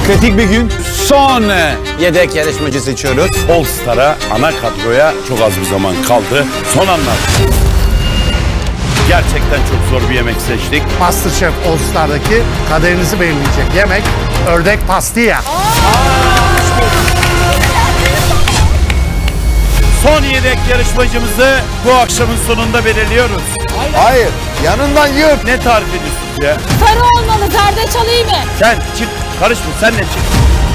kritik bir gün. Son yedek yarışmacı seçiyoruz. All Star'a, ana kadroya çok az bir zaman kaldı. Son anlar. Gerçekten çok zor bir yemek seçtik. MasterChef All Star'daki kaderinizi belirleyecek yemek ördek pastilla. Son yedek yarışmacımızı bu akşamın sonunda belirliyoruz. Hayır, yanından yürü. Ne tarif ediyorsunuz ya? Sarı olmalı, zerdeçal iyi mi? Sen çık, karışma, sen ne çık.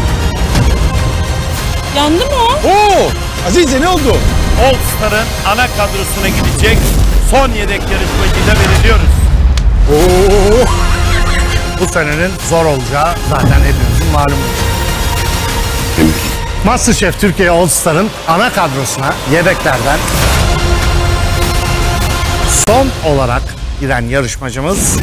Yandı mı o? Oo, Azize ne oldu? All Star'ın ana kadrosuna gidecek son yedek yarışmacıyı da belirliyoruz. Oo. Bu senenin zor olacağı zaten hepimizin malumu. MasterChef Türkiye All Star'ın ana kadrosuna yedeklerden son olarak giren yarışmacımız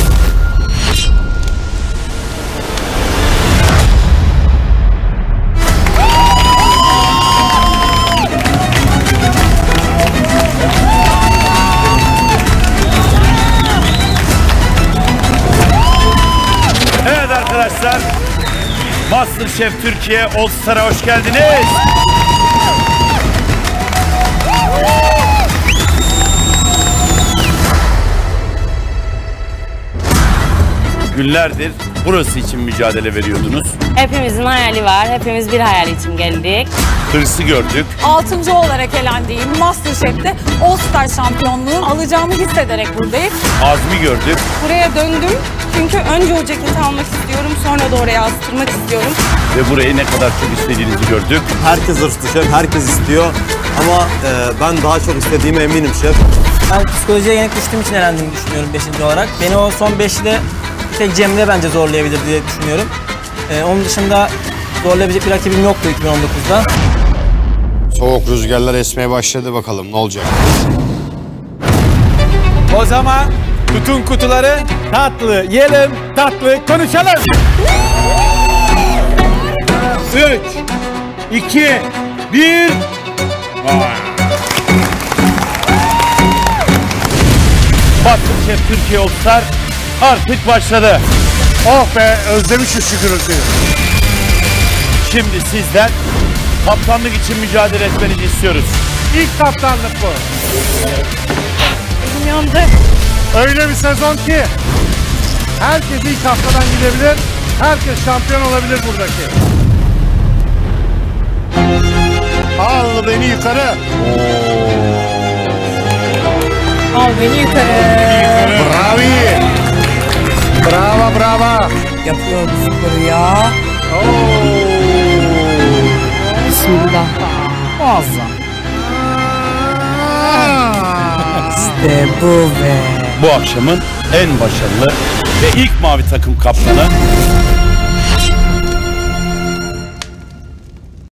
Evet arkadaşlar, MasterChef Türkiye All Star'a hoş geldiniz. Günlerdir burası için mücadele veriyordunuz. Hepimizin hayali var. Hepimiz bir hayal için geldik. Hırsı gördük. 6. olarak elendiğim MasterChef'te All Star şampiyonluğu alacağımı hissederek buradayım. Azmi gördük. Buraya döndüm çünkü önce o ceketi almak istiyorum, sonra da oraya astırmak istiyorum. Ve burayı ne kadar çok istediğinizi gördük. Herkes hırslı şef, herkes istiyor ama ben daha çok istediğime eminim şef. Ben psikolojiye yenik düştüğüm için elendiğimi düşünüyorum 5. olarak. Beni o son 5'de bir tek Cemre bence zorlayabilir diye düşünüyorum. Onun dışında zorlayabilecek bir rakibim yoktu 2019'da. Soğuk rüzgarlar esmeye başladı, bakalım ne olacak. O zaman bütün kutuları tatlı yiyelim, tatlı konuşalım. 3, 2, 1. MasterChef Türkiye All Star artık başladı. oh be özlemişiz şu gürültüyü. Şimdi sizden kaptanlık için mücadele etmenizi istiyoruz. İlk kaptanlık bu. Elim yandı. Öyle bir sezon ki herkes ilk haftadan gidebilir, herkes şampiyon olabilir buradaki. Al beni yukarı. Al beni yukarı. Bravi. Bravo bravo. Yapıyor bu sporu ya. Bismillah. Muazzam. İşte bu be. Bu akşamın en başarılı ve ilk mavi takım kaptanı